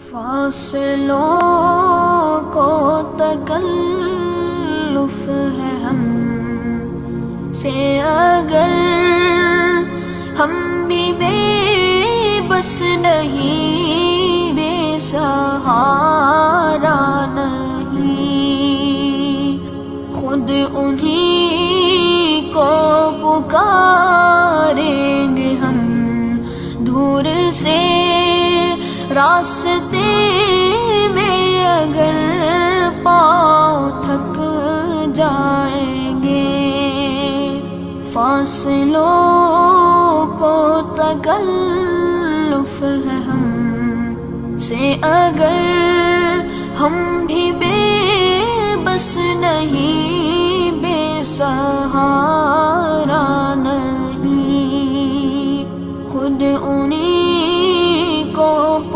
فاصلوں کو تکلف ہے ہم سے اگر ہم بھی بے بس نہیں، بے سہارا نہیں، خود انہی کو پکاریں گے ہم دور سے راستے میں اگر پاؤں تھک جائیں گے۔ فاصلوں کو تکلف ہے ہم سے اگر ہم بھی بے بس نہیں، بے سہارا نہیں، خود انہی کو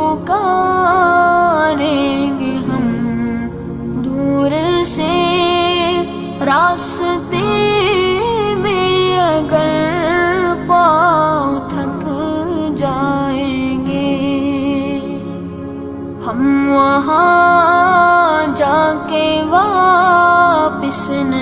پکاریں گے ہم دور سے راستے میں اگر پاؤں تھک جائیں گے۔ ہم وہاں جا کے واپس